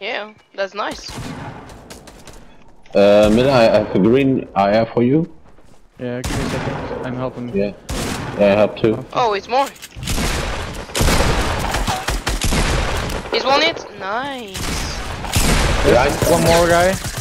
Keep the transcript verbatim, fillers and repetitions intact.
Yeah, that's nice. Uh, Miller, I have a green I R for you. Yeah, give me a second. I'm helping. Yeah. Yeah, I help too. Oh, it's more. He's one hit. Nice. Yeah, One more guy.